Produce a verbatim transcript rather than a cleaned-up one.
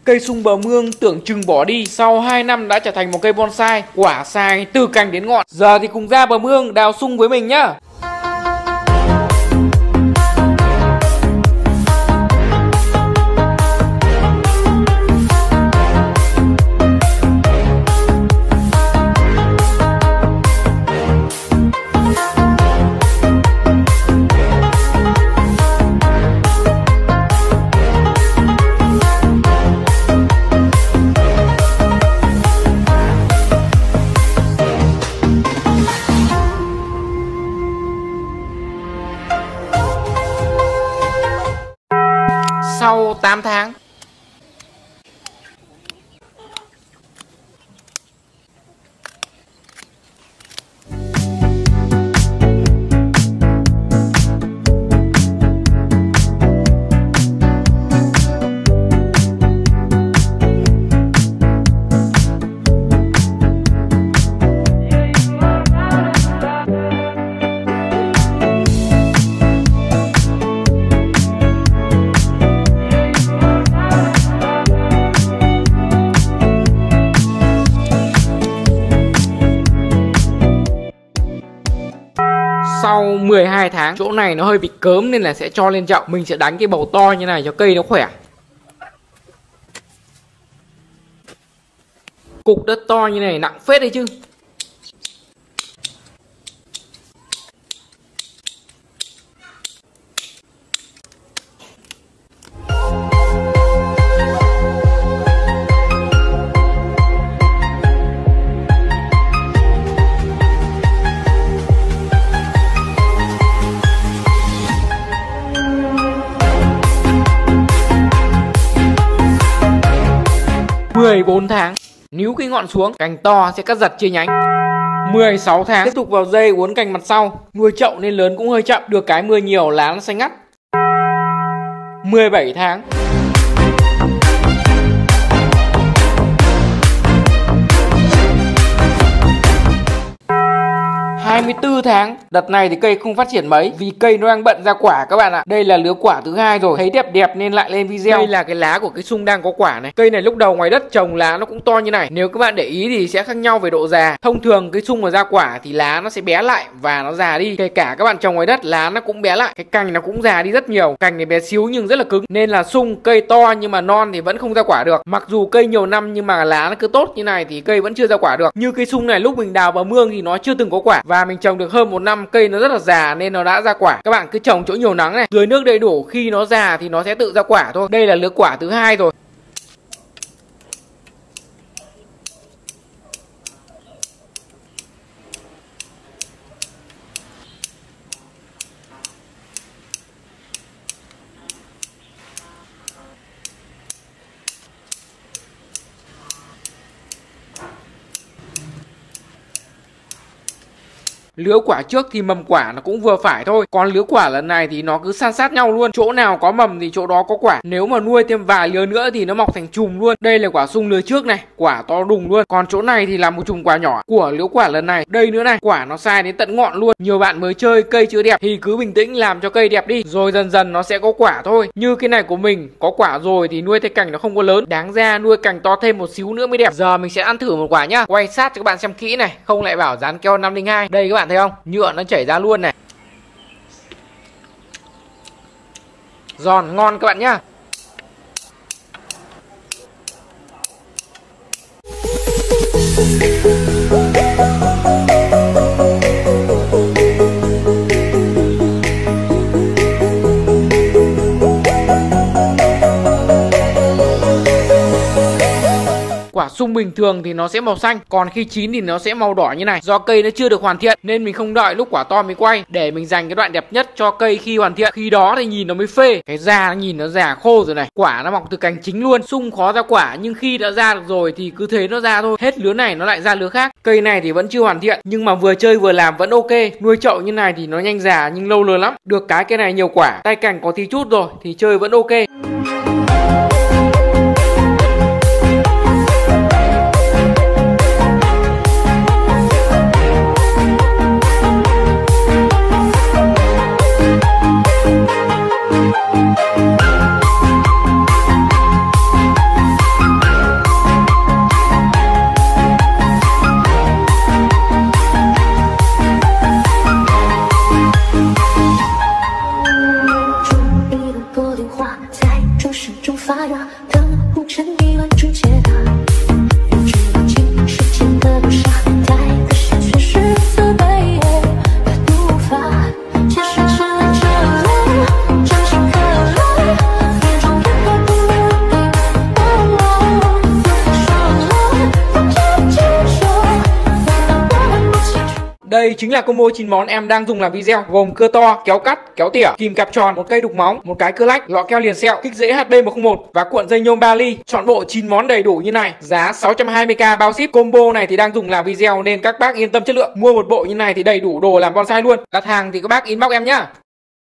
Cây sung bờ mương tưởng chừng bỏ đi, sau hai năm đã trở thành một cây bonsai, quả sai từ cành đến ngọn. Giờ thì cùng ra bờ mương đào sung với mình nhá. Sau tám tháng. Sau mười hai tháng, chỗ này nó hơi bị cớm nên là sẽ cho lên chậu. Mình sẽ đánh cái bầu to như này cho cây nó khỏe. Cục đất to như này nặng phết đấy chứ. mười bốn tháng, níu cái ngọn xuống, cành to sẽ cắt giật chia nhánh. mười sáu tháng, tiếp tục vào dây uốn cành mặt sau. Nuôi chậu nên lớn cũng hơi chậm, được cái mưa nhiều lá nó xanh ngắt. mười bảy tháng. hai mươi tư tháng. Đợt này thì cây không phát triển mấy vì cây nó đang bận ra quả các bạn ạ. Đây là lứa quả thứ hai rồi, thấy đẹp đẹp nên lại lên video. Đây là cái lá của cái sung đang có quả này. Cây này lúc đầu ngoài đất trồng lá nó cũng to như này. Nếu các bạn để ý thì sẽ khác nhau về độ già. Thông thường cái sung mà ra quả thì lá nó sẽ bé lại và nó già đi. Kể cả các bạn trồng ngoài đất lá nó cũng bé lại. Cái cành nó cũng già đi rất nhiều. Cành này bé xíu nhưng rất là cứng. Nên là sung cây to nhưng mà non thì vẫn không ra quả được. Mặc dù cây nhiều năm nhưng mà lá nó cứ tốt như này thì cây vẫn chưa ra quả được. Như cây sung này lúc mình đào vào mương thì nó chưa từng có quả. Và mình trồng được hơn một năm, cây nó rất là già nên nó đã ra quả. Các bạn cứ trồng chỗ nhiều nắng này, tưới nước đầy đủ, khi nó già thì nó sẽ tự ra quả thôi. Đây là lứa quả thứ hai rồi. Lứa quả trước thì mầm quả nó cũng vừa phải thôi. Còn lứa quả lần này thì nó cứ san sát nhau luôn. Chỗ nào có mầm thì chỗ đó có quả. Nếu mà nuôi thêm vài lứa nữa thì nó mọc thành chùm luôn. Đây là quả sung lứa trước này, quả to đùng luôn. Còn chỗ này thì là một chùm quả nhỏ của lứa quả lần này. Đây nữa này, quả nó sai đến tận ngọn luôn. Nhiều bạn mới chơi cây chưa đẹp thì cứ bình tĩnh làm cho cây đẹp đi, rồi dần dần nó sẽ có quả thôi. Như cái này của mình có quả rồi thì nuôi cái cành nó không có lớn. Đáng ra nuôi cành to thêm một xíu nữa mới đẹp. Giờ mình sẽ ăn thử một quả nhá. Quay sát cho các bạn xem kỹ này, không lại bảo dán keo năm linh hai. Đây các bạn thấy không? Nhựa nó chảy ra luôn này. Giòn ngon các bạn nhá. Quả sung bình thường thì nó sẽ màu xanh, còn khi chín thì nó sẽ màu đỏ như này. Do cây nó chưa được hoàn thiện nên mình không đợi lúc quả to mới quay, để mình dành cái đoạn đẹp nhất cho cây khi hoàn thiện. Khi đó thì nhìn nó mới phê. Cái da nó nhìn nó già khô rồi này, quả nó mọc từ cành chính luôn. Sung khó ra quả nhưng khi đã ra được rồi thì cứ thế nó ra thôi. Hết lứa này nó lại ra lứa khác. Cây này thì vẫn chưa hoàn thiện nhưng mà vừa chơi vừa làm vẫn ok. Nuôi chậu như này thì nó nhanh già nhưng lâu lừa lắm. Được cái cây này nhiều quả, tay cành có tí chút rồi thì chơi vẫn ok. 故事中发芽的不成意乱终结的，人知道情世间的不傻，带个下去是色白夜的毒发，结束这来这来，真情可来，眼中眼泪不流泪，哦，不再说了，放着记住，难道我还不清楚？ Đây chính là combo chín món em đang dùng làm video, gồm cưa to, kéo cắt, kéo tỉa, kìm cạp tròn, một cây đục móng, một cái cưa lách, lọ keo liền sẹo, kích rễ H B một không một và cuộn dây nhôm ba ly. Chọn bộ chín món đầy đủ như này, giá sáu trăm hai mươi k bao ship. Combo này thì đang dùng làm video nên các bác yên tâm chất lượng. Mua một bộ như này thì đầy đủ đồ làm bonsai luôn. Đặt hàng thì các bác inbox em nhá.